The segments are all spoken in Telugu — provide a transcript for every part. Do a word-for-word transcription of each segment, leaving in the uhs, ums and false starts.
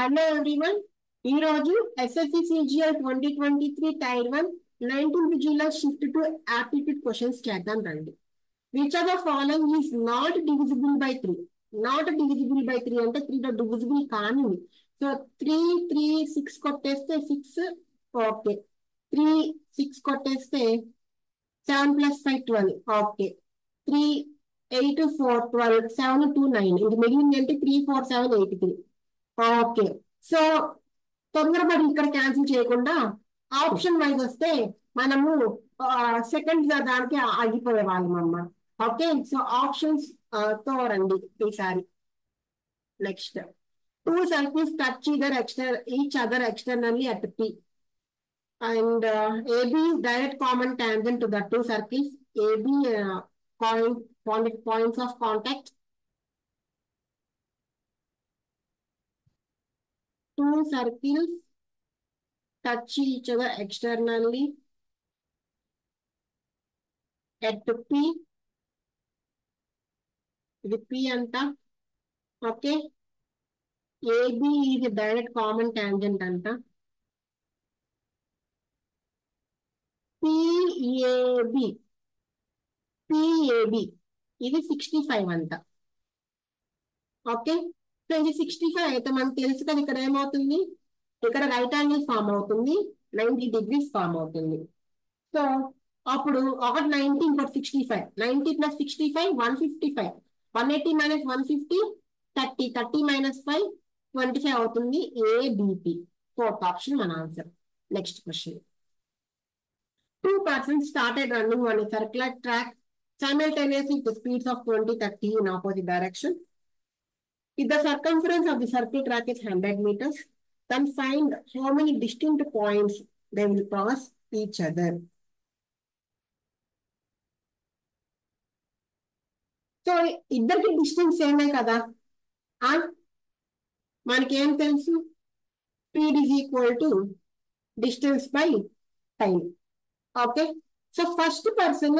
హలో ఎవ్రీవన్, ఈ రోజు SSC CGL twenty twenty three tier one nineteenth జిల్లా షిఫ్ట్ టు యాప్టిట్యూడ్ క్వశ్చన్స్ చేద్దాం రండి. Which are the following is not divisible by three. Not divisible by three అంటే త్రీ తో డివిజిబుల్ కాని. సో త్రీ త్రీ సిక్స్ కొట్టేస్తే సిక్స్, ఓకే. త్రీ సిక్స్ కొట్టేస్తే seven plus five twelve, okay. Three eight four twelve, seven two nine, ఇది మిగిలింది అంటే three four seven eight three. Okay, so తొందరపడి ఇక్కడ క్యాన్సిల్ చేయకుండా ఆప్షన్ వైజ్ వస్తే మనము సెకండ్ దానికి ఆగిపోయే వాళ్ళం అమ్మ. ఓకే, సో ఆప్షన్స్ తో రండి ఈసారి. Next, two circles touch either ఎక్స్టర్ each other externally at P and uh, A B is direct common tangent to the two circles. A B uh, point, point points of contact. Two circles touch each other externally at P. ఇది P అంట. Okay, A B is a direct common tangent అంట. P A B, P A B ఇది సిక్స్టీ ఫైవ్ అంట. ఓకే, సో ఇది సిక్స్టీ ఫైవ్ అయితే మనకు తెలుసు కదా ఇక్కడ ఏమవుతుంది, ఇక్కడ రైట్ యాంగిల్ ఫామ్ అవుతుంది, నైన్టీ డిగ్రీస్ ఫామ్ అవుతుంది. సో అప్పుడు ఒకటి నైన్టీ, ఇంకోటి sixty five. Ninety plus sixty five one fifty five, one eighty minus one fifty thirty, thirty minus five twenty five అవుతుంది. ఏబిపి ఫోర్త్ ఆప్షన్ మన answer. Next question. Two persons started running on a circular track simultaneously with speeds of twenty thirty in opposite direction. If the circumference of the circle track is one hundred meters, then find how many distinct points they will cross each other. So ఇద్దరికి డిస్టెన్స్ ఏమే కదా, మనకి ఏం తెలుసు, speed is equal to distance by time. Okay, so first person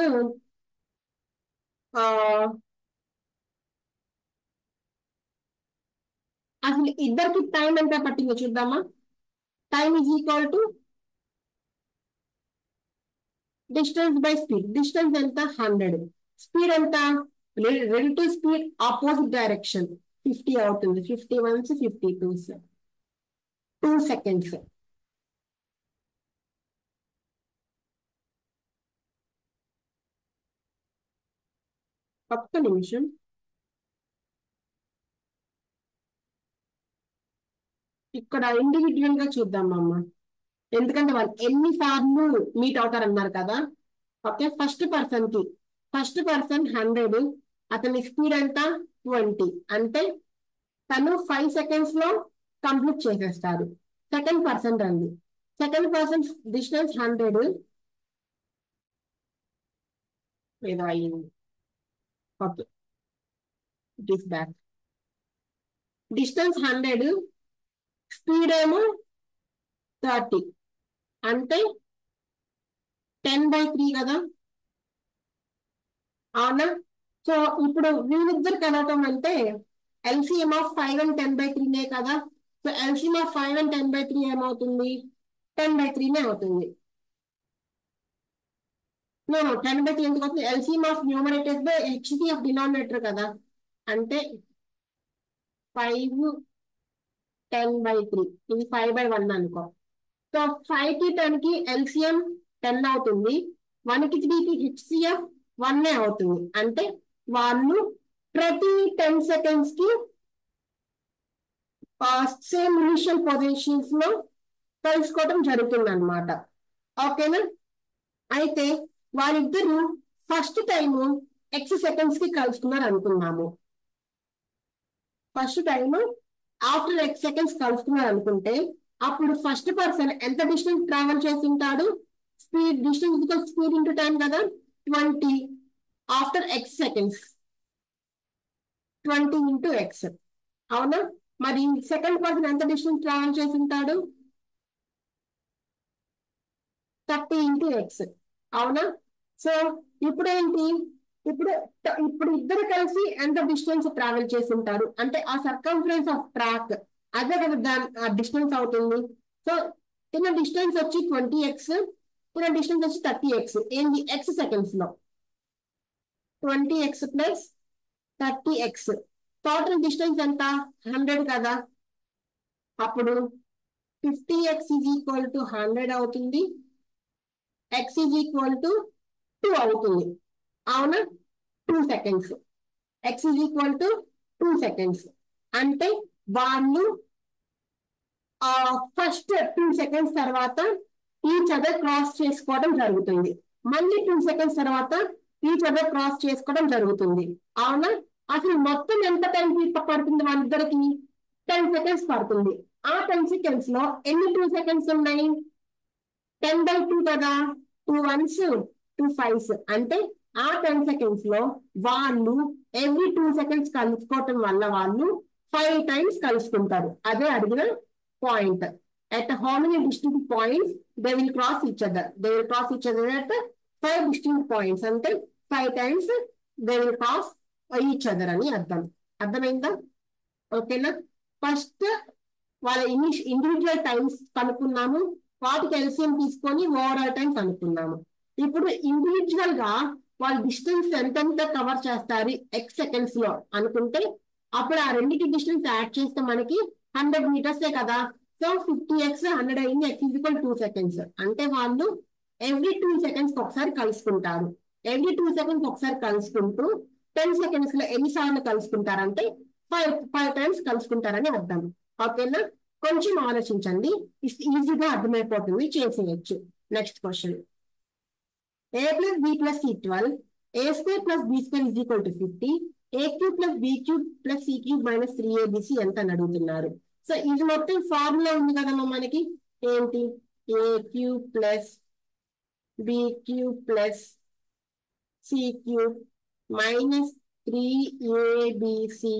అసలు ఇద్దరికి టైం ఎంత పట్టిందో చూద్దామా. Time is equal to distance by speed. Distance ఎంత, హండ్రెడ్. స్పీడ్ ఎంత, relative speed opposite direction fifty అవుతుంది. Fifty ones, fifty twos, two seconds. ఒక్క నిమిషం. ఇక్కడ ఇండివిజువల్ గా చూద్దాం అమ్మ, ఎందుకంటే వాళ్ళు ఎన్ని సార్లు మీట్ అవుతారు అన్నారు కదా. ఓకే, ఫస్ట్ పర్సన్ కి, ఫస్ట్ పర్సన్ హండ్రెడ్, అతని స్పీడ్ ఎంత ట్వంటీ, అంటే తను ఫైవ్ సెకండ్స్ లో కంప్లీట్ చేసేస్తారు. సెకండ్ పర్సన్ రండి, సెకండ్ పర్సన్ డిస్టెన్స్ హండ్రెడ్, ఏదో అయ్యింది. Okay, it is back. Distance hundred, speed ఏమో థర్టీ, అంటే టెన్ బై త్రీ కదా, అవునా. సో ఇప్పుడు వీళ్ళిద్దరు కలవటం అంటే LCM of five and ten by త్రీనే కదా. So LCM of five and ten by three ఏమవుతుంది, టెన్ బై త్రీనే అవుతుంది. నో టెన్ బై త్రీ ఎందుకు అవుతుంది, LCM of numerator by HC of denominator కదా, అంటే ఫైవ్ టెన్ బై త్రీ, ఇది ఫైవ్ బై వన్ అనుకో. సో ఫైవ్ కి టెన్ కి ఎల్సిఎం టెన్ అవుతుంది, వన్ కి త్రీకి హెచ్సిఎఫ్ వన్ అవుతుంది. అంటే వాళ్ళు ప్రతి టెన్ సెకండ్స్ కి సేమ్ ఇనిషియల్ పొజిషన్స్ లో కలుసుకోవడం జరుగుతుంది అనమాట. ఓకేనా. అయితే వాళ్ళిద్దరు ఫస్ట్ టైము ఎక్స్ సెకండ్స్ కి కలుసుకున్నారు అనుకున్నాము. First time after X seconds కలుసుకున్నారు అనుకుంటే అప్పుడు ఫస్ట్ పర్సన్ ఎంత డిస్టెన్స్ ట్రావెల్ చేసి ఉంటాడు, speed distance speed into time కదా, twenty after X seconds, twenty into X. అవునా, మరి సెకండ్ పర్సన్ ఎంత డిస్టెన్స్ ట్రావెల్ చేసి ఉంటాడు, థర్టీ ఇంటూ ఎక్స్. అవునా, సో ఇప్పుడు ఏంటి, ఇప్పుడు ఇప్పుడు ఇద్దరు కలిసి ఎంత డిస్టెన్స్ ట్రావెల్ చేసి ఉంటారు అంటే ఆ సర్కంఫరెన్స్ ఆఫ్ ట్రాక్ అదే కదా దాని డిస్టెన్స్ అవుతుంది. సో చిన్న డిస్టెన్స్ వచ్చి ట్వంటీ ఎక్స్, చిన్న డిస్టెన్స్ వచ్చి థర్టీ ఎక్స్. ఏంది ఎక్స్ సెకండ్స్ లో twenty X plus thirty X. Total distance ఎంత హండ్రెడ్ కదా. అప్పుడు fifty X is equal to hundred అవుతుంది, X is equal to two అవుతుంది. అవునా, two seconds. X is equal to two seconds అంటే వాళ్ళు ఫస్ట్ టూ సెకండ్స్ తర్వాత ఈచ్ అదర్ క్రాస్ చేసుకోవడం జరుగుతుంది. మళ్ళీ టూ సెకండ్స్ తర్వాత ఈచ్ అదర్ క్రాస్ చేసుకోవడం జరుగుతుంది. అవునా, అసలు మొత్తం ఎంత టైం పడుతుంది వాళ్ళిద్దరికి? టెన్ సెకండ్స్ పడుతుంది. ఆ టెన్ సెకండ్స్ లో ఎన్ని టూ సెకండ్స్ ఉన్నాయి? టెన్ బై టూ కదా. టూ వన్స్ టూ ఫైవ్స్ అంటే ఆ టెన్ సెకండ్స్ లో వాళ్ళు ఎవ్రీ టూ సెకండ్స్ కలుసుకోవటం వల్ల వాళ్ళు ఫైవ్ టైమ్స్ కలుసుకుంటారు. అదే అడిగిన point. at how many distinct points they will cross each other? They will cross each other at five distinct points. అంటే five times they will cross each other అని అర్థం. అర్థమైందా? ఓకేనా. ఫస్ట్ వాళ్ళ ఇండివిజువల్ టైమ్స్ కనుక్కున్నాము, వాటికి ఎల్సిఎం తీసుకొని ఓవరాల్ టైం కనుక్కున్నాము. ఇప్పుడు ఇండివిజువల్ గా వాళ్ళ డిస్టెన్స్ ఎంతెంత కవర్ చేస్తారు ఎక్స్ సెకండ్స్ లో అనుకుంటే అప్పుడు ఆ రెండింటి డిస్టెన్స్ యాడ్ చేస్తే మనకి హండ్రెడ్ మీటర్సే కదా. సో ఫిఫ్టీ ఎక్స్ హండ్రెడ్ అయింది, ఎక్స్ ఈక్వల్ టూ సెకండ్స్ అంటే వాళ్ళు ఎవ్రీ టూ సెకండ్స్ ఒకసారి కలుసుకుంటారు. ఎవ్రీ టూ సెకండ్స్ ఒకసారి కలుసుకుంటూ టెన్ సెకండ్స్ లో ఎన్నిసార్లు కలుసుకుంటారంటే ఫైవ్ ఫైవ్ టైమ్స్ కలుసుకుంటారని అర్థం. ఓకేనా. కొంచెం ఆలోచించండి, ఈజీగా అర్థమైపోతుంది, చేసేయచ్చు. Next question. A plus B plus C twelve, A square plus B square is equal to fifty, A cube plus B cube plus C cube minus three ABC ఎంత అని అడుగుతున్నారు. సో ఇది మొత్తం ఫార్ములా ఉంది కదమ్మా మనకి. ఏంటి? A cube plus B cube plus C cube minus three ABC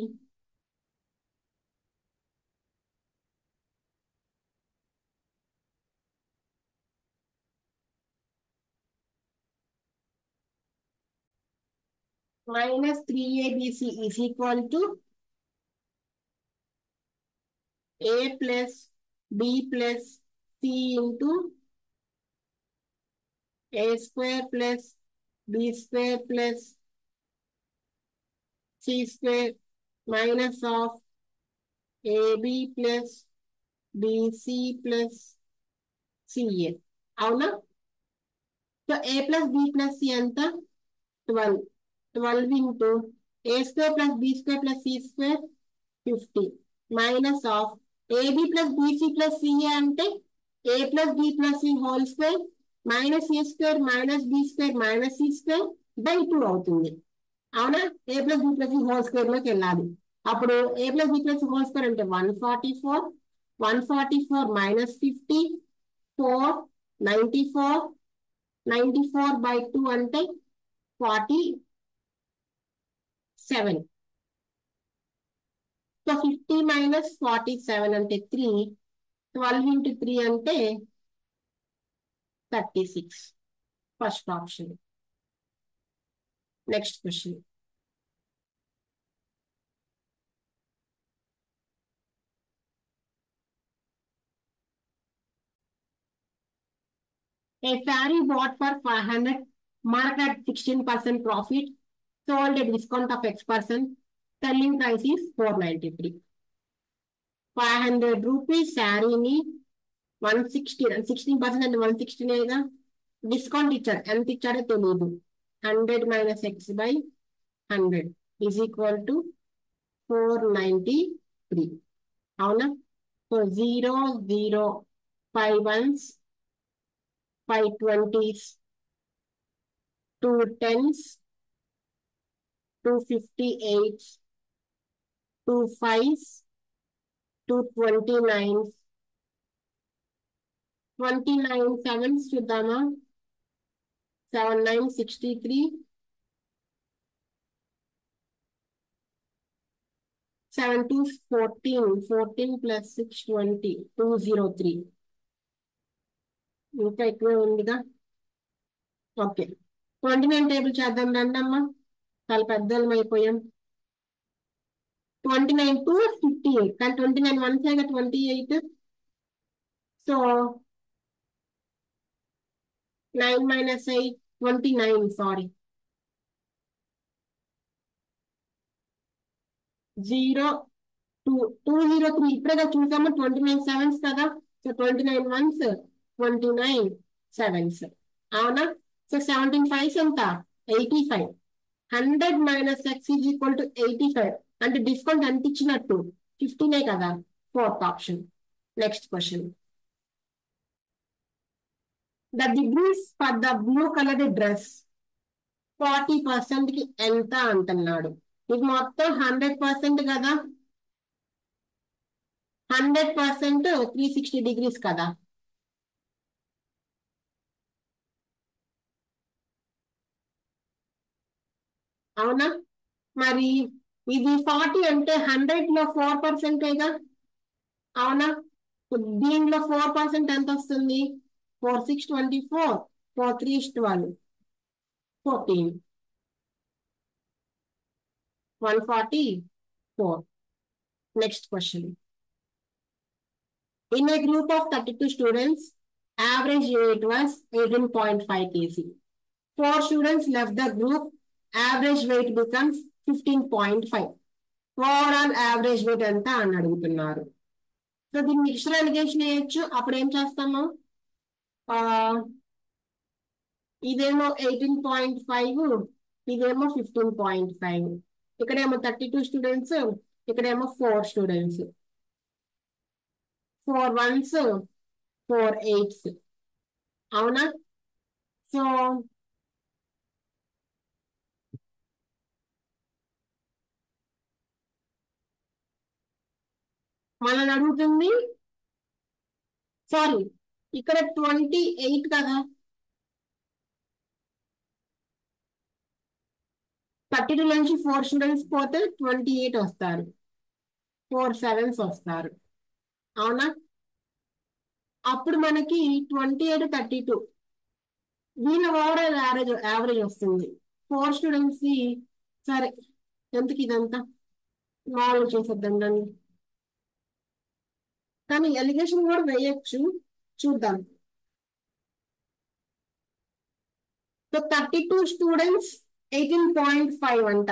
minus three A B C is equal to A plus B plus C into A square plus B square plus C square minus of A B plus B C plus C A. అవునా? So A plus B plus C ఎంత? Twelve. Twelve into A square plus B square plus C square fifty minus of AB plus BC plus CA అంటే A plus B plus C whole square minus A square minus B square minus C square by two అవుతుంది. అవునా? A plus B plus C whole square లోకి వెళ్ళాలి. అప్పుడు A plus B plus whole square అంటే one forty four one forty four minus fifty four ninety four ninety four by two అంటే forty seven. So fifty minus forty seven అంటే త్రీ. ట్వెల్వ్ ఇంటూ త్రీ అంటే thirty six. First option. Next question. A saree bought for five hundred, marked at sixteen percent profit, sold at discount of X percent, selling price is four ninety-three. Five hundred rupees శారీని వన్ సిక్స్టీ సిక్స్టీన్ పర్సెంట్ అంటే వన్ సిక్స్టీనేగా డిస్కౌంట్ ఇచ్చాడు. ఎంత ఇచ్చాడో తెలియదు. Hundred minus X by hundred is equal to four ninety three. అవునా? So zero zero five ones five twenties two tens two fifty eights two fives two twenty nines twenty nine sevens చూద్దామా. Seven nine sixty three seven two fourteen fourteen plus six twenty two zero three. ఇంకా ఎక్కువే ఉందిగా. ఓకే, ట్వంటీ నైన్ టేబుల్ చేద్దాం రండి అమ్మా. చాలా పెద్దలం అయిపోయాం. twenty-nine to fifty-eight. Can twenty-nine one side twenty-eight? So nine minus eight, twenty-nine, sorry. zero, two, two zero three. ఇప్పుడే చూసాము twenty-nine sevens కదా. So twenty-nine ones, twenty-nine sevens. అవునా? సో seventeen fives ఎంత? eighty-five. one hundred minus x is equal to eighty-five. అంటే డిస్కౌంట్ ఎంత ఇచ్చినట్టు? fifteen కదా. Fourth option. Next question. The degrees for the blue colored dress forty percent కి ఎంత అంటున్నాడు. ఇది మొత్తం హండ్రెడ్ పర్సెంట్ కదా. Hundred percent three sixty degrees కదా. అవునా? మరి ఇది ఫార్టీ అంటే హండ్రెడ్ లో ఫోర్ పర్సెంటేగా. అవునా? దీనిలో ఫోర్ పర్సెంట్ ఎంత వస్తుంది? Four six twenty four, four three twelve, fourteen, one forty four. Next question. In a group of thirty-two students, average weight was eighteen point five kilograms. Four students left the group, average weight becomes fifteen point five. Overall average weight ఎంత అని అడుగుతున్నారు. సో దీన్ని మిక్స్చర్ అలిగేషన్ వేయచ్చు. అప్పుడు ఏం చేస్తాము? ఇదేమో ఎయిటీన్ పాయింట్ ఫైవ్, ఇదేమో ఫిఫ్టీన్ పాయింట్ ఫైవ్. ఇక్కడేమో థర్టీ టూ స్టూడెంట్స్, ఇక్కడేమో four students. Four ones, four eights. అవునా? సో మనల్ని అడుగుతుంది, సారీ ఇక్కడ ట్వంటీ ఎయిట్ కదా. థర్టీ టూ నుంచి ఫోర్ స్టూడెంట్స్ పోతే ట్వంటీ ఎయిట్ వస్తారు, ఫోర్ సెవెన్స్ వస్తారు. అవునా? అప్పుడు మనకి ట్వంటీ ఎయిట్ థర్టీ టూ దీని ఓవరాల్ యావరేజ్ యావరేజ్ వస్తుంది. ఫోర్ స్టూడెంట్స్ కి సరే ఎందుకు ఇదంతా మామూలు చేసేద్దాం దాన్ని. కానీ ఎలిగేషన్ కూడా వేయచ్చు, చూద్దాం. So thirty two students eighteen point five అంట.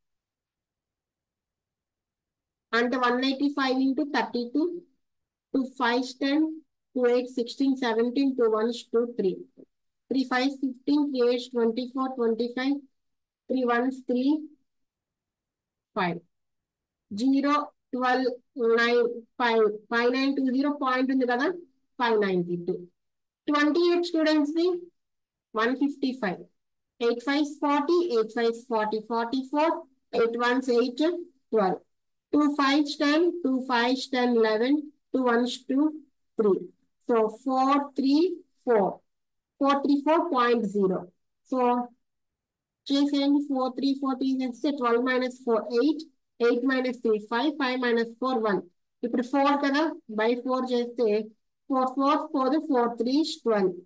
అంటే one eighty five into thirty two, two five ten, two eight sixteen seventeen, two ones two three, three five fifteen, three eight twenty four, twenty five, three ones three, five, zero, twelve, nine, five, five nine two zero point ఉంది కదా, five ninety two. Twenty eight students ని one fifty five, eight five forty, eight five forty, forty four, eight ones eight, twelve, two five ten, two five ten eleven, two ones two three. So four three four, four three four point zero. So చేసేయండి. ఫోర్ త్రీ ఫోర్ త్రీ చేస్తే twelve minus four eight, eight minus three five, five minus four one. ఇప్పుడు ఫోర్ కదా, బై ఫోర్ చేస్తే four four four, four three twelve.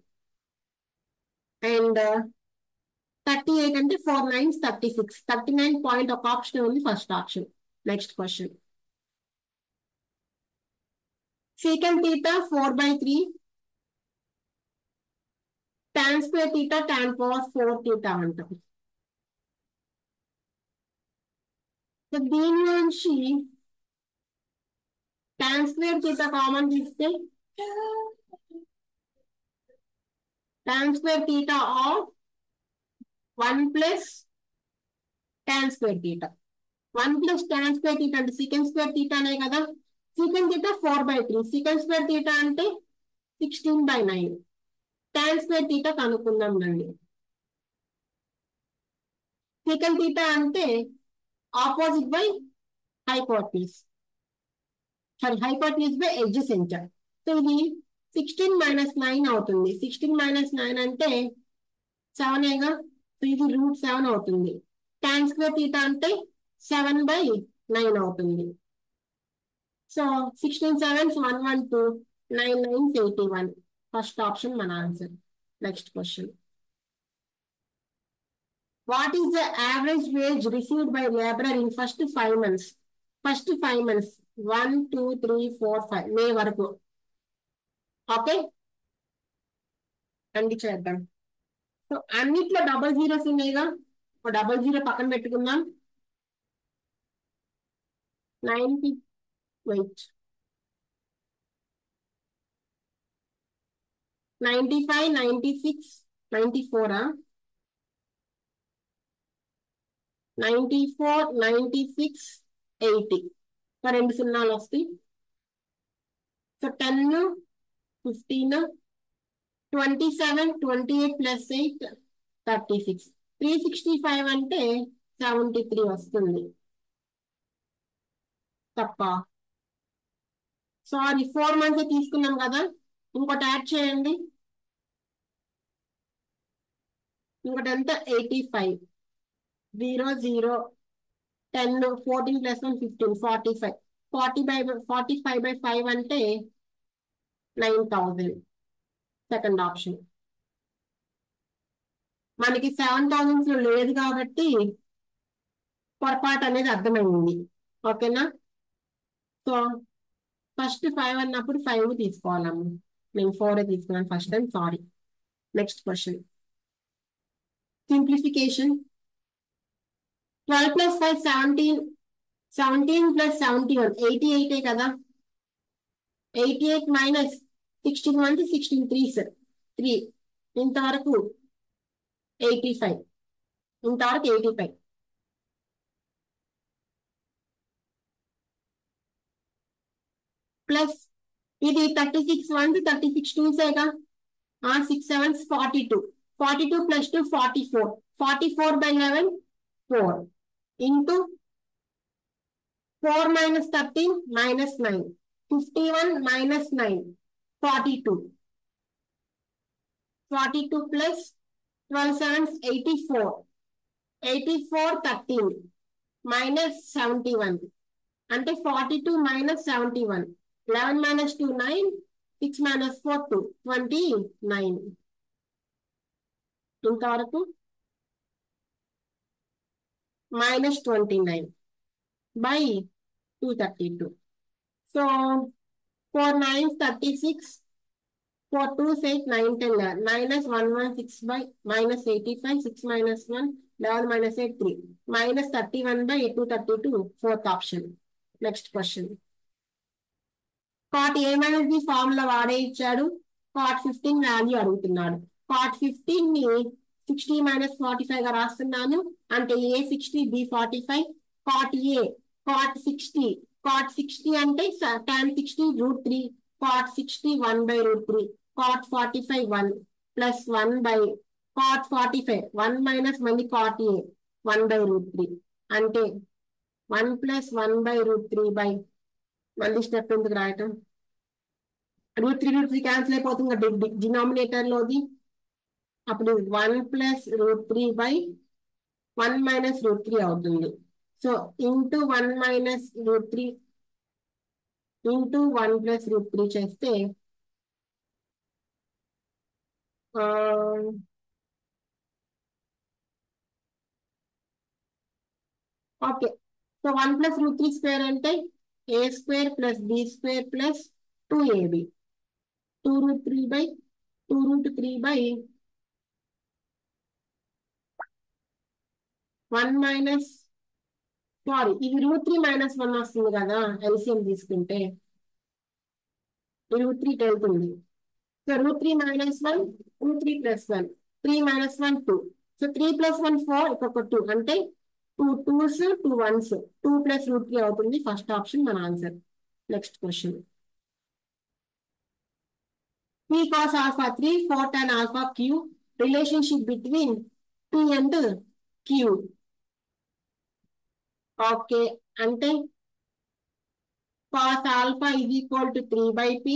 And thirty eight అంటే four nines thirty six. Thirty nine point ఒక ఆప్షన్ ఉంది, first option. Next question. Secant theta four by three, tan square theta tan power four theta అంటాం. సో దీని నుంచి టాన్ స్క్వేర్ థీటా కామన్ తీస్తే tan square theta of one plus tan square theta. One plus tan square theta అంటే సీకెంట్ స్క్వేర్ థీటానే కదా. Secant theta four by three, secant square theta అంటే sixteen by nine. Tan square theta కనుక్కుందాం రండి. సీకెంట్ థీటా అంటే opposite by hypotenuse, sorry hypotenuse by adjacent. So ఇది సిక్స్టీన్ మైనస్ నైన్ అవుతుంది. సిక్స్టీన్ మైనస్ నైన్ అంటే సెవెన్ ఏగా. సో ఇది రూట్ సెవెన్ అవుతుంది. టాన్ స్క్వేర్ థీటా అంటే సెవెన్ బై నైన్ అవుతుంది. So sixteen sevens one one two, nine nines eighty one. First option మన answer. Next question. What is the average wage received by laborer in first five months? First five months one two three four five May వరకు. ఓకే అండి చేద్దాం. సో అన్నిట్లో డబల్ జీరోస్ ఉన్నాయిగా, డబల్ జీరో పక్కన పెట్టుకుందాం. Ninety eight ninety five ninety six ninety ఫోరా ninety four ninety six eighty రెండు సున్నాలు వస్తాయి. So ten fifteen twenty seven twenty eight plus eight thirty six three sixty five అంటే సెవెంటీ త్రీ వస్తుంది. తప్ప సారీ ఫోర్ మంత్స్ తీసుకున్నాం కదా, ఇంకోటి యాడ్ చేయండి. ఇంకోటి ఎంత eighty five zero zero ten fourteen plus one fifteen forty five forty by forty five by five అంటే నైన్ థౌజండ్. సెకండ్ ఆప్షన్ మనకి సెవెన్ థౌజండ్స్ లేదు కాబట్టి పొరపాటు అనేది అర్థమైంది. ఓకేనా? సో ఫస్ట్ ఫైవ్ అన్నప్పుడు ఫైవ్ తీసుకోవాలమ్మ, నేను ఫోర్ తీసుకున్నాను first time, sorry. Next question simplification. Twelve plus five seventeen seventeen plus seventy one eighty ఎయిటే కదా. Eighty eight minus sixteen one sixteen three sir three ఇంతవరకు ఎయిటీ ఫైవ్ ఇంతవరకు ఎయిటీ ఫైవ్ ప్లస్ ఇది thirty six one thirty six టూసేగా, six sevens forty two forty two plus two forty four forty four by eleven four into four minus thirteen minus nine fifty one minus nine forty two forty two plus twelve sevens eighty four eighty four thirteen minus seventy one అంటే forty two minus seventy one eleven minus two nine six minus four two twenty nine ఇంతవరకు minus twenty nine by two thirty two. So four nine thirty six four two eight nine ten minus one one six by minus eighty five six minus one eleven minus eight three minus thirty one by two thirty two fourth option. Next question cot A minus B formula వాడే ఇచ్చాడు, కాట్ ఫిఫ్టీన్ వాల్యూ అడుగుతున్నాడు. కాట్ ఫిఫ్టీన్ ని సిక్స్టీ మైనస్ ఫార్టీ ఫైవ్ గా రాస్తున్నాను, అంటే A sixty B forty five. Cot A cot sixty cot sixty అంటే tan sixty root three cot sixty one by root three cot forty five one plus one by cot forty five one minus మళ్ళీ cot A one by root three అంటే one plus one by root three by మళ్ళీ స్టెప్ ఎందుకు రాయటం, root three root three cancel అయిపోతుంది డినామినేటర్ లోది. అప్పుడు one plus root three by one minus root three అవుతుంది. So into one minus root three into one plus root three చేస్తే okay. So one plus root three square అంటే A square plus B square plus two A B two root three by two root three by one minus sorry ఇది రూట్ త్రీ మైనస్ వన్ వస్తుంది కదా ఎల్సిఎం తీసుకుంటే రూట్ త్రీ వెళ్తుంది. So root three minus one root three plus one three minus one two so three plus one four ఇంకొక టూ అంటే two twos two ones two plus root three అవుతుంది. ఫస్ట్ ఆప్షన్ మన answer. Next question p cos alpha three four tan alpha q relationship between p and q. Okay అంటే cos alpha is equal to three by p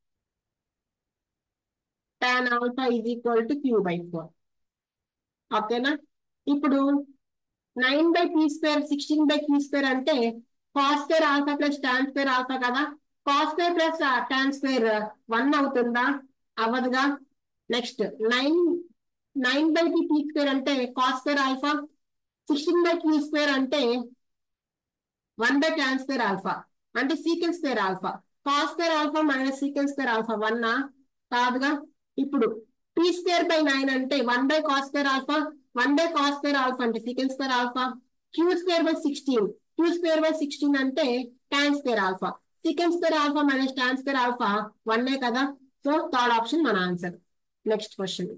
tan alpha is equal to q by four. ఓకేనా? ఇప్పుడు nine by P square sixteen by Q square అంటే cos square alpha plus tan square alpha కదా, cos square plus tan square one అవుతుందా, అవ్వదుగా. Next nine nine by P P square అంటే cos square alpha sixteen by Q square అంటే one by tan square alpha అంటే secant square alpha. Cos square alpha minus secant square alpha వన్నా కాదుగా. ఇప్పుడు టీ స్క్వేర్ బై నైన్ అంటే one by cos square alpha, one by cos square alpha అంటే secant square alpha. Q square by sixteen, Q square by sixteen అంటే tan square alpha. Secant square alpha minus tan square alpha వన్నే కదా. సో థర్డ్ ఆప్షన్ మన answer. Next question.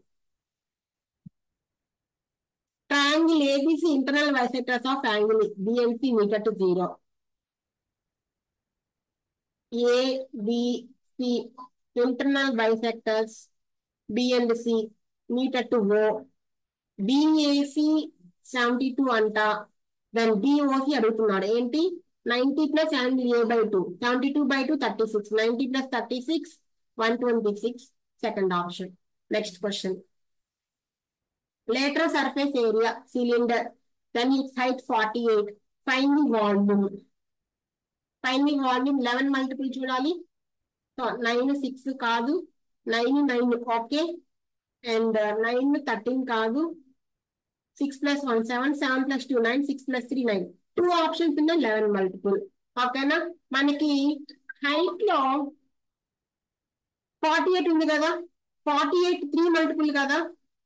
Triangle A B C internal bisectors of angle B and C meter to zero. A, B, C internal bisectors B and C meter to O. B A C seventy-two అంట. దెన్ B O C అడుగుతున్నాడు ఏంటి ninety plus angle A by two. seventy-two by two thirty-six. ninety plus thirty-six one twenty-six. Second option. Next question. Lateral surface area cylinder, then its height forty-eight. Find the volume. Find the volume eleven multiple చూడాలి. సో నైన్ సిక్స్ కాదు, nine nine okay, and nine thirteen కాదు, six plus one seven, seven plus two nine, six plus three nine. Two options ఉన్నాయి లెవెన్ మల్టిపుల్. ఓకేనా. మనకి హైట్ లో ఫార్టీ ఎయిట్ ఉంది కదా, ఫార్టీ ఎయిట్ త్రీ మల్టిపుల్ కదా,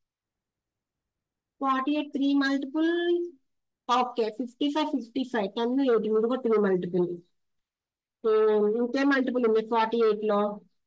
forty eight three multiple. Okay fifty five fifty five ten eighty ఇది కూడా త్రీ మల్టిపుల్. ఇంకే మల్టిపుల్ ఉంది ఫార్టీ ఎయిట్ లో?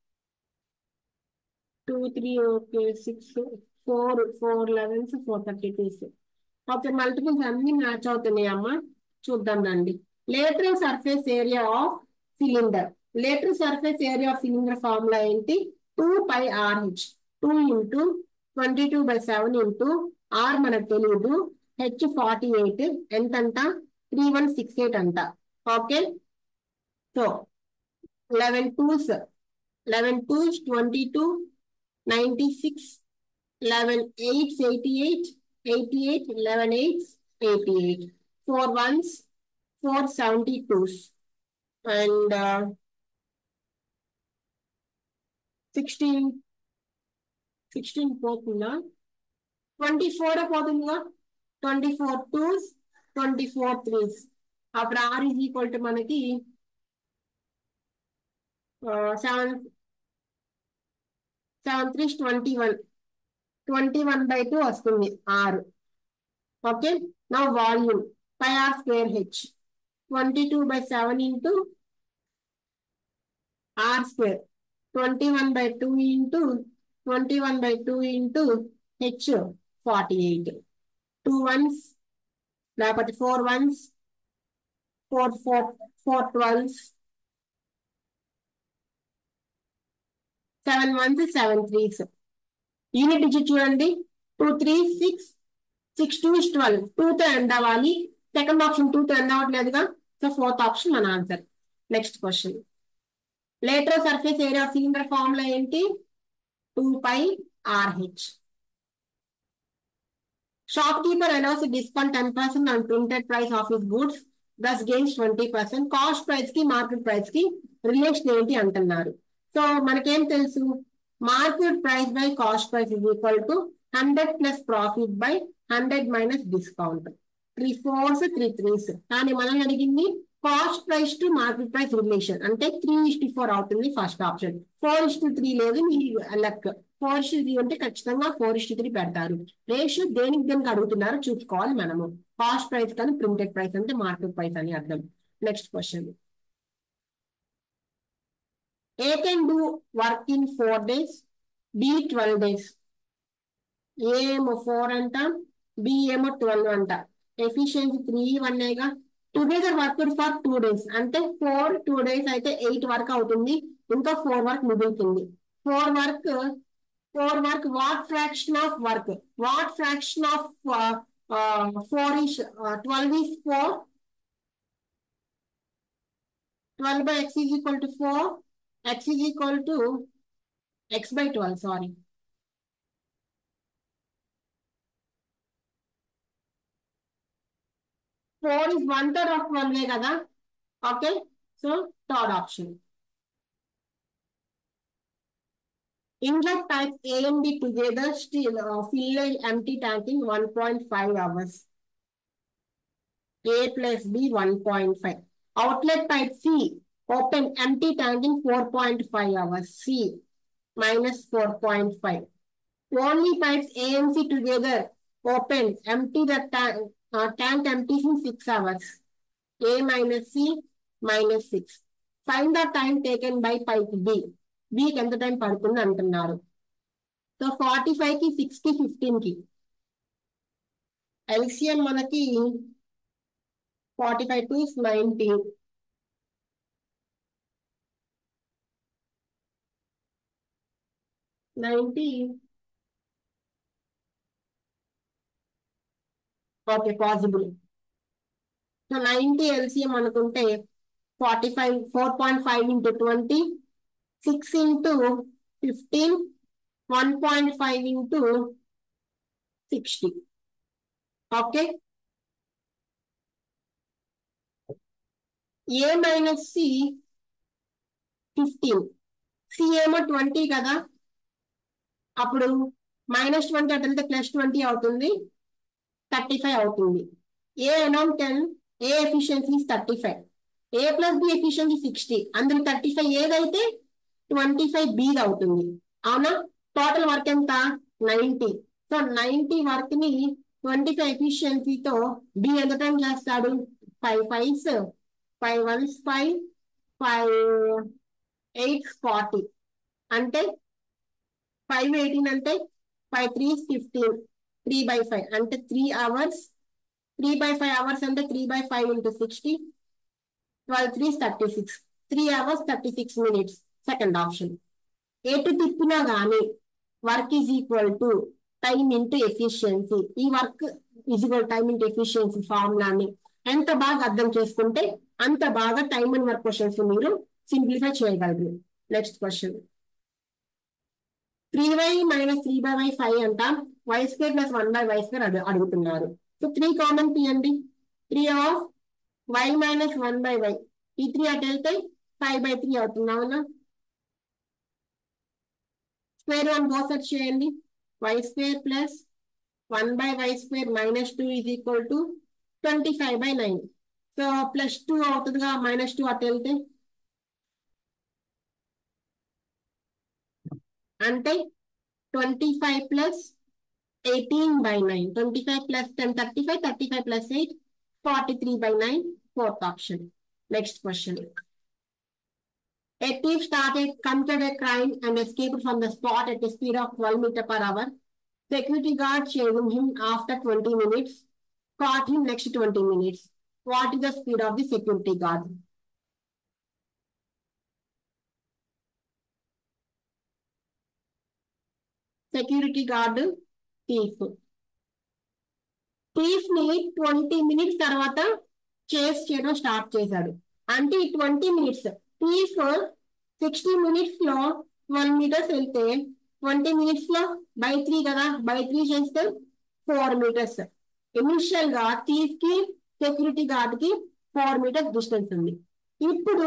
Two three okay six four four elevens four thirty twos. Okay multiples అన్ని మ్యాచ్ అవుతున్నాయి అమ్మా. చూద్దాం రండి. Lateral surface area of cylinder. Lateral surface area of cylinder formula ఏంటి? Two pi R H. Two into twenty two by seven into R మనకు తెలియదు, హెచ్ ఫార్టీ ఎయిట్ ఎంతంట? త్రీ వన్ సిక్స్ ఎయిట్ అంట. Okay so eleven twos eleven twos twenty two, ninety six, eleven eights eighty eight, eighty eight, eleven eights eighty eight, four ones four seventy twos and sixteen sixteen పోతుందా? ట్వంటీ ఫోర్ పోతుందిగా. Twenty four twos, twenty four threes. అప్పుడు ఆర్ ఈజ్ ఈక్వల్ టు మనకి seven seven threes twenty one, twenty one by two వస్తుంది ఆరు. ఓకే నా volume pi R square H twenty two by seven into R square, twenty one by two into twenty one by two into H forty eight. Two ones లేకపోతే four ones four four four twelves, seven ones seven threes. Unit digit చూడండి. Two three six, six two is twelve. టూతో ఎండ్ అవ్వాలి. సెకండ్ ఆప్షన్ టూతో ఎండ్ అవ్వట్లేదుగా. సో ఫోర్త్ ఆప్షన్ మన answer. Next question. Lateral surface area of cylinder formula ఏంటి? Two pi R H. Shopkeeper allows a discount ten percent on printed price of his goods, thus gains twenty percent. Cost price కి మార్కెట్ ప్రైస్ కి రిలేషన్ ఏంటి అంటున్నారు. సో మనకేం తెలుసు? Market price by cost price is equal to hundred plus profit by hundred minus discount. Three fours three threes. కానీ మనం అడిగింది cost price to market price relation, అంటే త్రీ ఇస్టు ఫోర్ అవుతుంది first option. Four is to three లేదు మీ లెక్క. ఫోర్ ఇస్టు త్రీ అంటే ఖచ్చితంగా ఫోర్ ఇస్టు త్రీ పెడతారు. రేషియో దేనికి దేనికి అడుగుతున్నారో చూసుకోవాలి మనము. కాస్ట్ ప్రైస్ కానీ ప్రింటెడ్ ప్రైస్ అంటే మార్కెట్ ప్రైస్ అని అర్థం. Next question. A can do work in four days, B twelve days. A ఏమో ఫోర్ అంట, బి ఏమో ట్వెల్వ్ అంట. ఎఫిషియన్సీ త్రీ వన్నేగా. Together work for two days అంటే ఫోర్ టూ డేస్ అయితే ఎయిట్ వర్క్ అవుతుంది. ఇంకా ఫోర్ వర్క్ మిగులుతుంది. Four work four work what fraction of work? What fraction of four is twelve is four. twelve by x is equal to four. X is equal to x by twelve, sorry. four is one third of twelve kada. Okay, so third option. Inlet types A and B together still uh, fill an empty tank in one point five hours. A plus B one point five. Outlet pipe C, open empty tank in four point five hours. C, minus four point five. Only pipes A and C together, open, empty the tank, uh, tank empties in six hours. A minus C, minus six. Find the time taken by pipe B. B కి ఎంత టైం పడుతుంది అంటున్నారు. సో ఫార్టీ ఫైవ్ కి సిక్స్ కి ఫిఫ్టీన్ కి ఎల్సిఎం మనకి forty five to ninety. Ninety okay possible. So ninety LCM అనుకుంటే forty five four point five into twenty, six into fifteen, one point five into sixty. Okay, A minus C fifteen, C ఏమో ట్వంటీ కదా, అప్పుడు మైనస్ ట్వంటీ అటెళ్తే ప్లస్ ట్వంటీ అవుతుంది, థర్టీ ఫైవ్ అవుతుంది. A around ten, A efficiency thirty five, A plus B efficiency sixty, అందులో థర్టీ ఫైవ్ ఏదైతే ట్వంటీ ఫైవ్ బి అవుతుంది. అవునా, టోటల్ వర్క్ ఎంత నైన్టీ. సో నైన్టీ వర్క్ ని ట్వంటీ ఫైవ్ ఎఫిషియన్సీతో బి ఎంత టైం చేస్తాడు, five fives, five ones five, five eight forty, అంటే ఫైవ్ ఎయిటీన్ అంటే five three fifteen, three by five అంటే three hours, three by five hours అంటే three by five into sixty, twelve three thirty six, three hours thirty six minutes. Second option. ఎటు తిప్పినా కానీ work is equal to time into efficiency. ఈ work is equal time into efficiency ఫార్ములాని ఎంత బాగా అర్థం చేసుకుంటే అంత బాగా టైమ్ అండ్ వర్క్ క్వశ్చన్స్ మీరు సింప్లిఫై చేయగలరు. Next question. Three Y minus three by Y five అంట, Y square plus one by Y square అడుగుతున్నారు. సో త్రీ కామన్ తీయండి. Three of Y minus one by Y, ఈ త్రీ అటు వెళ్తే ఫైవ్ బై త్రీ అవుతుంది. అవునా, స్క్వేర్ వన్ బోసెట్ చేయండి. Y square plus one by Y square minus two is equal to twenty five by nine. So plus two అవుతుందిగా, మైనస్ టూ అటు వెళ్తే అంటే twenty five plus eighteen by nine, twenty five plus ten thirty five, thirty five plus eight forty three by nine, fourth option. Next question. A thief started, committed a crime and escaped from the spot at a speed of twelve meters per hour. Security guard chasing him after twenty minutes, caught him next twenty minutes. What is the speed of the security guard? Security guard thief. Thief ని ట్వంటీ మినిట్స్ తర్వాత చేస్ చేయడం స్టార్ట్ చేశాడు. అంటే ఈ twenty minutes thief sixty minutes లో ట్వెల్వ్ మీటర్స్ వెళ్తే ట్వంటీ మినిట్స్ లో బై త్రీ కదా, బై త్రీ చేస్తే ఫోర్ మీటర్స్. ఇనిషియల్ గా థీఫ్ కి సెక్యూరిటీ గార్డ్ కి ఫోర్ మీటర్స్ డిస్టెన్స్ ఉంది. ఇప్పుడు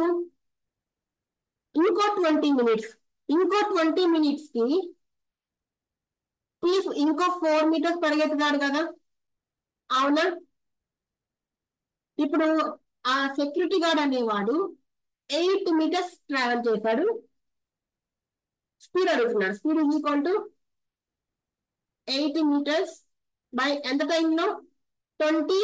ఇంకో ట్వంటీ మినిట్స్ ఇంకో ట్వంటీ మినిట్స్ కి థీఫ్ ఇంకో ఫోర్ మీటర్స్ పరిగెత్తుతాడు కదా. అవునా, ఇప్పుడు ఆ సెక్యూరిటీ గార్డ్ అనేవాడు ఎయిట్ మీటర్స్ ట్రావెల్ చేశాడు. స్పీడ్ అడుగుతున్నాడు. Speed is equal to eight metres by ఎంత టైంలో ట్వంటీ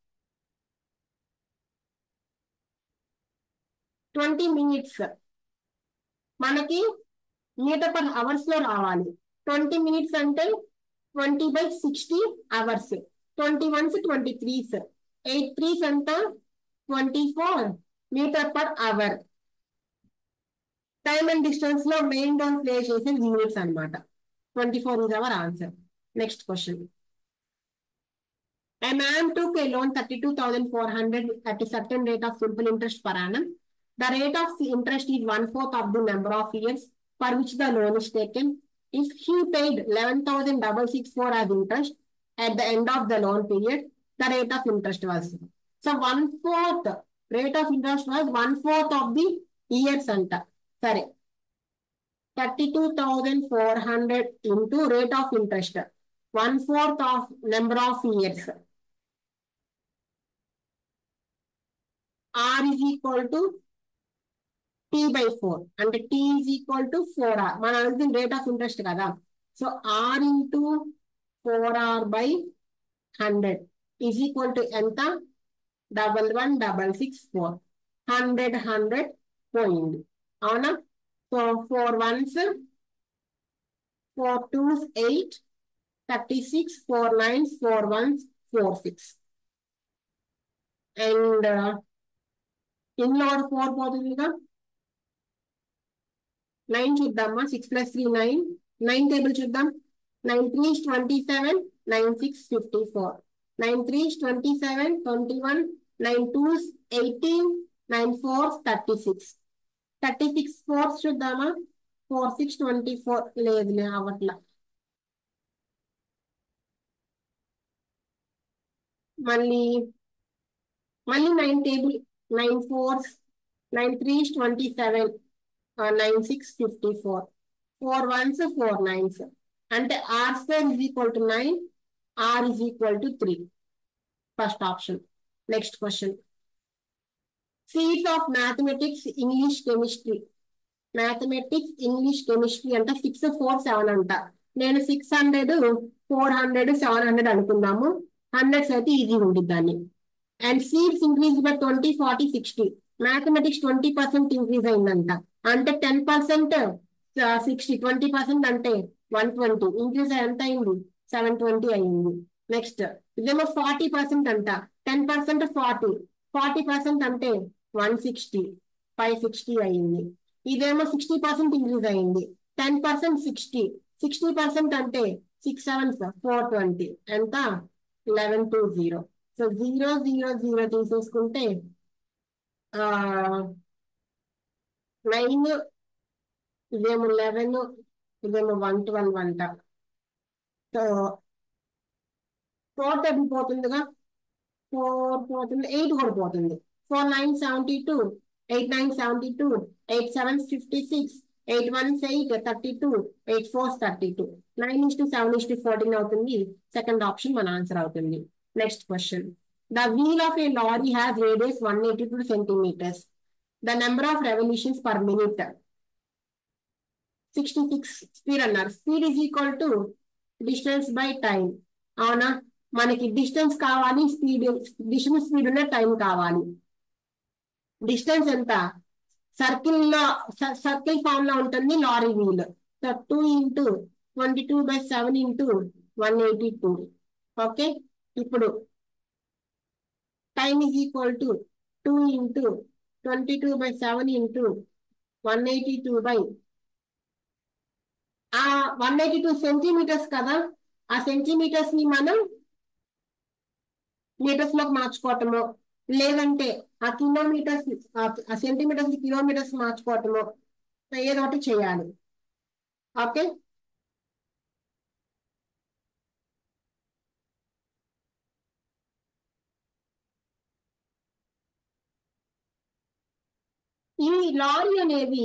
ట్వంటీ మినిట్స్. మనకి మీటర్ పర్ అవర్స్ లో రావాలి. ట్వంటీ మినిట్స్ అంటే twenty by sixty hours, twenty ones twenty threes, eight threes అంతా twenty four metre per hour. Time and distance లో మెయిన్ డౌన్ ప్లే చేసే యూనిట్స్ అనమాట. Twenty four is our answer. Next question. A man took a loan thirty-two thousand four hundred at a certain rate of simple interest per annum. The rate of interest is one fourth of the number of years for which the loan is taken. If he paid eleven thousand six hundred sixty-four as interest at the end of the loan period, the rate of interest was. So one fourth rate of interest was one fourth of the years anta. Sorry, thirty-two thousand four hundred into rate of interest, one fourth of number of years. R is equal to T by four. And T is equal to four R. మన అడుగుతున్న rate of interest కదా. So R into four R by one hundred is equal to ఎంత? Double one, double six, four. Hundred, hundred పోయింది. అవునా? So four ones, four twos, eight, thirty-six, four nines, four ones, four six. And uh, in order four పోతుందిగా. nine చూద్దామా? six plus three, nine. nine table చూద్దాం. nine three is twenty-seven, nine six, fifty-four. nine three is twenty-seven, twenty-one, nine two is eighteen, nine four is thirty-six. thirty-six fours చూద్దామా? four six, twenty-four. లేదులే అవట్లా. మళ్ళీ మళ్ళీ nine table. nine fours, nine three is twenty-seven, uh, nine six, fifty-four. four ones, four nines. అంటే R square is equal to nine, R is equal to three. First option. Next question. Seeds of mathematics, English, chemistry. Mathematics, English, chemistry అంటే six, four, seven అంట. నేను six hundred, four hundred, seven hundred అనుకుందాము. హండ్రెడ్స్ అయితే ఈజీ ఉంటుంది దాన్ని. And seeds increase by twenty, forty, sixty. Mathematics twenty percent increase అయిందంట. అంటే ten percent sixty, twenty percent అంటే వన్ ట్వంటీ ఇంక్రీజ్ ఎంత అయింది? సెవెన్ ట్వంటీ అయింది. నెక్స్ట్ ఇదేమో ఫార్టీ పర్సెంట్ అంట. Ten percent forty, forty percent అంటే వన్ సిక్స్టీ, ఫైవ్ సిక్స్టీ అయింది. ఇదేమో సిక్స్టీ పర్సెంట్ ఇంక్రీజ్ అయింది. Ten percent sixty, sixty percent అంటే సిక్స్ సెవెన్ ఫోర్ ట్వంటీ ఎంత? Eleven two zero. So zero zero zero తీసేసుకుంటే నైన్, ఇదేమో లెవెన్, ఇదేమో వన్ ట్వెల్వ్ అంట. సో ఫోర్ టేబుల్ పోతుందిగా. ఫోర్ పోతుంది, ఎయిట్ కూడా పోతుంది. Four nine seventy two, eight nine seventy two, eight seven fifty six, eight one eight thirty two, eight four thirty two. Nine is to seven is to fourteen అవుతుంది. సెకండ్ ఆప్షన్ మన ఆన్సర్ అవుతుంది. Next question. The wheel of a lorry has radius one hundred eighty-two centimeters. The number of revolutions per minute sixty-six. Speed అన్నారు. Speed is equal to distance by time. అవునా? మనకి డిస్టెన్స్ కావాలి, స్పీడ్ డిస్టెన్స్ స్పీడ్ ఉన్న టైం కావాలి. డిస్టెన్స్ ఎంత? సర్కిల్ లో సర్కిల్ ఫామ్ లో ఉంటుంది lorry wheel. So two into twenty two by seven into one eighty two. Okay, ఇప్పుడు time is equal to two into twenty-two by seven into one eighty-two by ఆ one eighty-two సెంటీమీటర్స్ కదా. ఆ సెంటీమీటర్స్ ని మనం మీటర్స్ లోకి మార్చుకోవటము, లేదంటే ఆ కిలోమీటర్స్ ఆ సెంటీమీటర్స్ కిలోమీటర్స్ మార్చుకోవటము, ఏదో ఒకటి చేయాలి. ఓకే, ఈ లారీ అనేది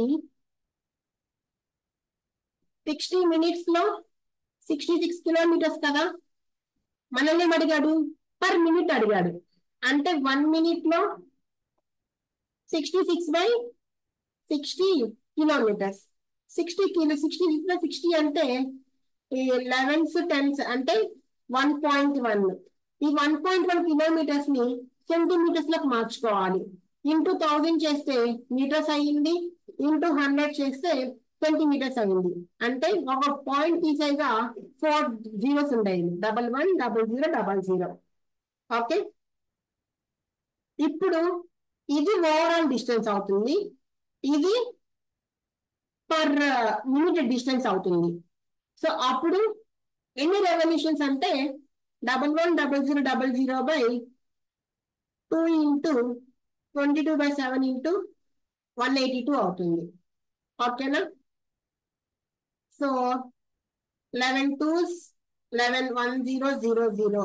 సిక్స్టీ మినిట్స్ లో సిక్స్టీ సిక్స్ కిలోమీటర్స్ కదా. మనల్ని ఏం అడిగాడు? పర్ మినిట్ అడిగాడు. అంటే వన్ మినిట్ లో sixty six by sixty kilometres. Sixty kilo sixty six by sixty అంటే లెవెన్స్ టెన్స్ అంటే వన్ పాయింట్ వన్. ఈ వన్ పాయింట్ వన్ కిలోమీటర్స్ ని సెంటీమీటర్స్ లకు మార్చుకోవాలి. ఇంటూ థౌజండ్ చేస్తే మీటర్స్ అయ్యింది, ఇంటూ హండ్రెడ్ చేస్తే సెంటీమీటర్స్ అయింది. అంటే ఒక పాయింట్ తీసేగా ఫోర్ జీరోస్ ఉండేది. Double one, double zero, double zero. Okay, ఇప్పుడు ఇది ఓవరాల్ డిస్టెన్స్ అవుతుంది, ఇది పర్ మినిట్ డిస్టెన్స్ అవుతుంది. సో అప్పుడు ఎన్ని రెవల్యూషన్స్ అంటే double one, double zero, double zero by two into twenty two by seven into one eighty two అవుతుంది. ఓకేనా? So eleven twos eleven, one zero zero zero,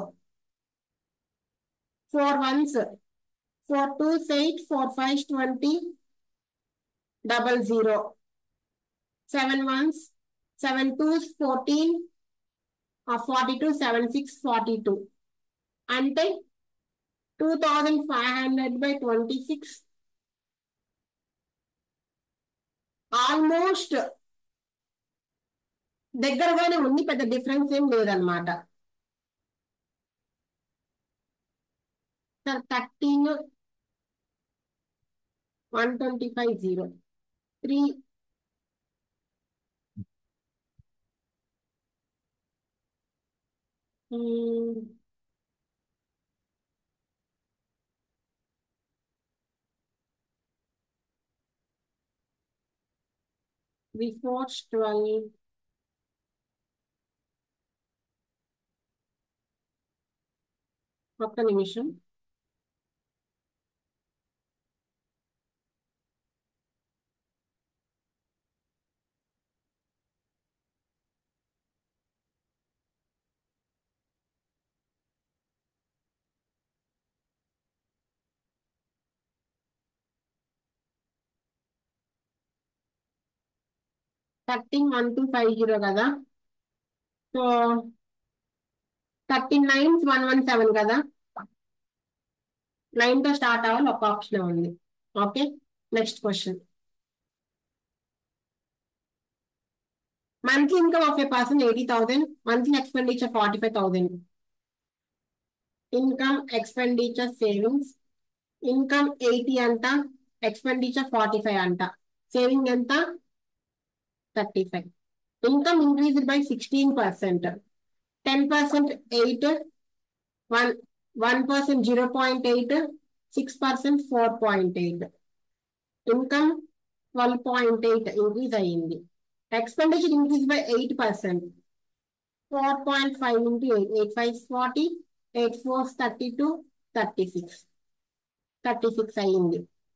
four ones four twos eight, four five twenty, double zero, seven ones seven twos fourteen, forty two, seven six forty two. అంటే two thousand five hundred by twenty-six. Almost దగ్గరగానే ఉంది, పెద్ద డిఫరెన్స్ ఏం లేదనమాట. Sir thirteen one twenty five zero three before twelve ఒక్క నిమిషం. Thirteen one two five zero కదా, so thirteen nine one one seven కదా, నైన్ తో స్టార్ట్ అవ్వాలి, ఒక ఆప్షన్ ఉంది. Okay, next question. Monthly income of a person eighty thousand, monthly expenditure forty five thousand. Income expenditure savings, income eighty అంట, ఎక్స్పెండిచర్ ఫార్టీ ఫైవ్ అంట, సేవింగ్ ఎంత thirty five. Income increased by sixteen percent, ten percent eight, one one percent zero point eight, six percent four point eight. Income twelve point eight increase అయ్యింది. Expenditure increase by eight percent, four point five into eight, eight five forty, eight four thirty two, thirty six thirty six అయ్యింది.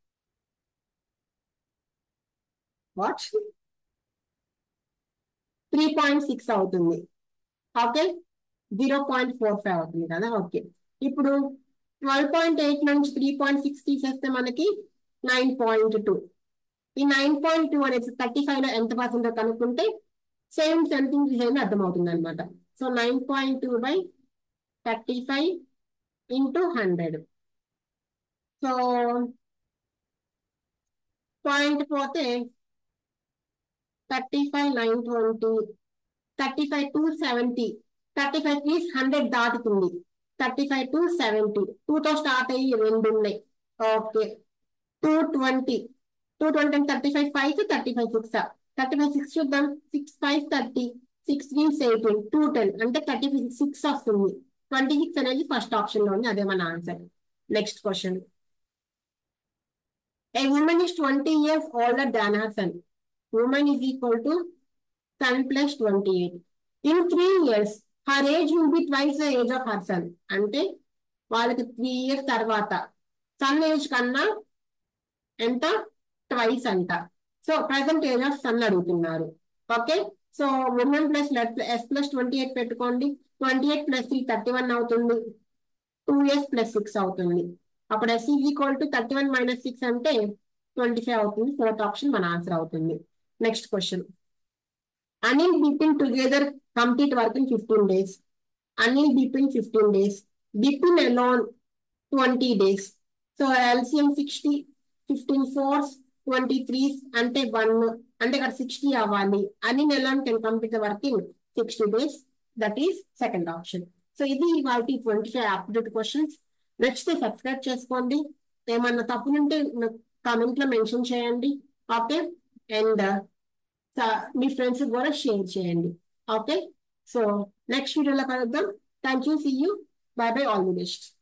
వాట్ త్రీ పాయింట్ సిక్స్ అవుతుంది. Okay, zero point four five అవుతుంది కదా. ఓకే, ఇప్పుడు ట్వెల్వ్ పాయింట్ ఎయిట్ నుంచి త్రీ పాయింట్ సిక్స్ తీసేస్తే మనకి నైన్ పాయింట్ టూ. ఈ నైన్ పాయింట్ టూ అనేది థర్టీ ఫైవ్ లో ఎంత పర్సెంట్ కనుక్కుంటే సేవింగ్స్ ఎంత ఇంక్రీజ్ అయింది అర్థమవుతుంది అనమాట. So nine point two by thirty five into hundred. So point పోతే thirty five nine twenty, thirty five two seventy, thirty five please hundred దాటుతుంది. థర్టీ ఫైవ్ టు సెవెంటీ, టూతో స్టార్ట్ అయ్యి రెండు ఉన్నాయి. Okay, two twenty, two twenty thirty five five thirty five six, thirty five six చూద్దాం, six five thirty, six three eighteen, two ten అంటే థర్టీ ఫైవ్ సిక్స్ వస్తుంది. ట్వంటీ సిక్స్ అనేది ఫస్ట్ ఆప్షన్ లో ఉంది, అదే మన answer. Next question. A woman is twenty years older than her son. Woman is equal to son plus twenty eight. In three years her age will be twice the age of her son. అంటే వాళ్ళకి త్రీ ఇయర్స్ తర్వాత సన్ ఏజ్ కన్నా ఎంత ట్వైస్ అంట. So present age of son అడుగుతున్నారు. Okay, so woman plus S plus twenty eight పెట్టుకోండి. Twenty eight plus three thirty one అవుతుంది, టూ ఇయర్స్ ప్లస్ సిక్స్ అవుతుంది. అప్పుడు S is equal to thirty one minus six అంటే ట్వంటీ ఫైవ్ అవుతుంది. ఫోర్త్ ఆప్షన్ మన ఆన్సర్ అవుతుంది. Next question. Anil Bipin together complete work in fifteen days. Anil Bipin fifteen days, Bipin alone twenty days. So LCM sixty, fifteen fours, twenty threes అంటే వన్, అంటే ఇక్కడ సిక్స్టీ అవ్వాలి. Anil alone can complete the work in sixty days. That is second option. So ఇది వాటి ట్వంటీ ఫైవ్ అప్డేట్ క్వశ్చన్స్. నచ్చితే సబ్స్క్రైబ్ చేసుకోండి. ఏమన్నా తప్పులుంటే కామెంట్ లో మెన్షన్ చేయండి. ఓకే, అండ్ మీ ఫ్రెండ్స్ కూడా షేర్ చేయండి. ఓకే, సో నెక్స్ట్ వీడియోలో కలుద్దాం. Thank you, see you, bye bye, all the best.